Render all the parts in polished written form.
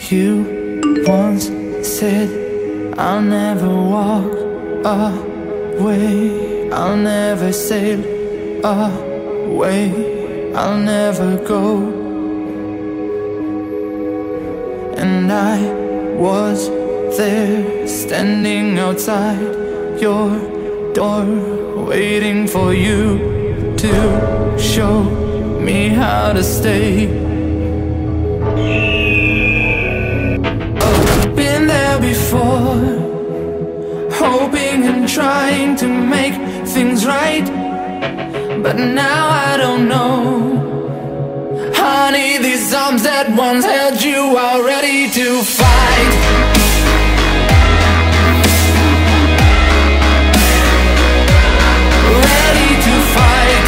You once said I'll never walk away, I'll never sail away, I'll never go. And I was there, standing outside your door, waiting for you to show me how to stay. Been there before, hoping and trying to make things right, but now I don't know. Honey, these arms that once held you are ready to fight. Ready to fight.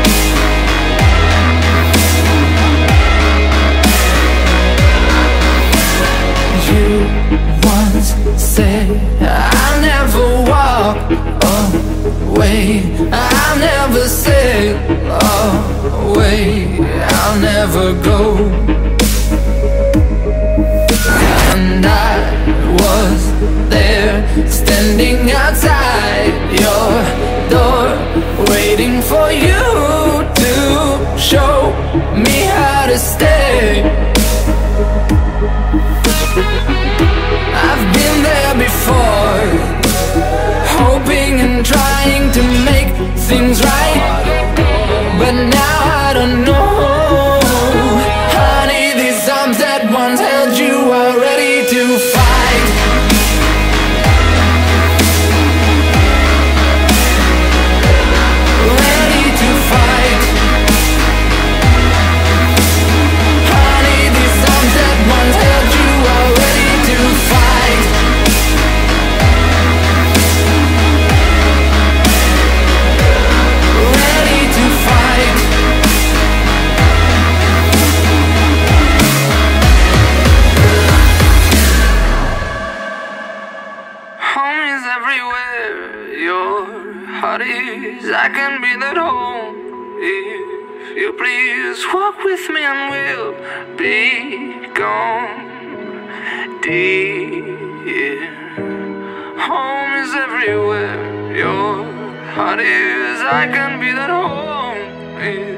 You once said I'll never walk away, I'll never sail away, I'll never go. And I was there, standing outside your door, waiting for you to show me how to stay. I've been there before, hoping and trying to make things right, but now I don't know. Honey, these arms that once held you are ready to fight. Ready to fight. Honey, these arms that once held you are ready to fight. Ready to fight. Home is everywhere, your heart is. I can be that home. If you please walk with me and we'll be gone. Dear, home is everywhere, your heart is. I can be that home.